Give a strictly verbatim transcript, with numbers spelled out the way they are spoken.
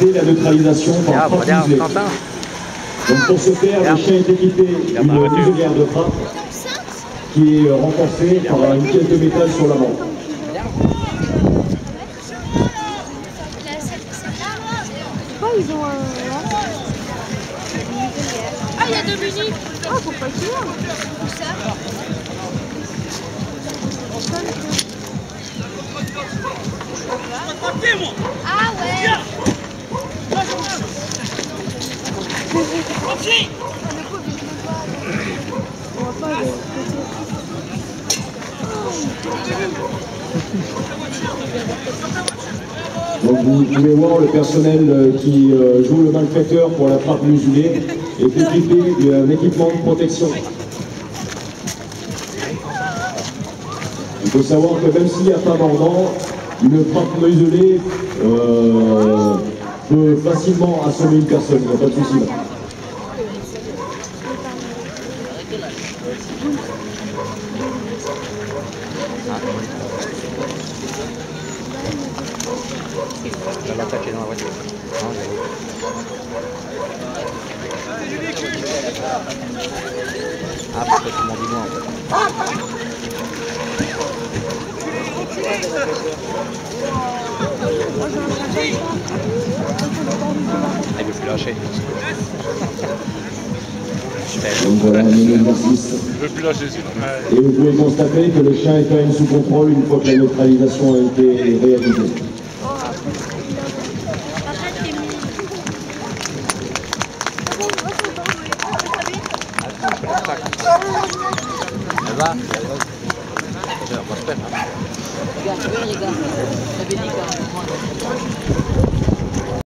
passer la neutralisation par frappe muselée. Donc pour ce faire, le chien est équipé d'une muselière de frappe qui est renforcée par une pièce de métal sur l'avant. Ils ont un... Ah, il y a Dominique. Ah, faut pas qu'il y ait. Où ça? Ah ouais. On va pas le... Donc vous pouvez voir le personnel qui joue le malfaiteur pour la frappe muselée est équipé d'un équipement de protection. Il faut savoir que même s'il n'y a pas mordant, une frappe muselée euh, peut facilement assommer une personne, il n'y a pas de souci là. Je vais l'attaquer dans la voiture. Non, ah, parce que tu m'en dis moi. Ah, il veut plus lâcher. Donc voilà un exercice. Je veux plus lâcher celui-là. Et vous pouvez constater que le chien est quand même sous contrôle une fois que la neutralisation a été réalisée. Elle va? Regarde, les gars. Ça fait dix gars.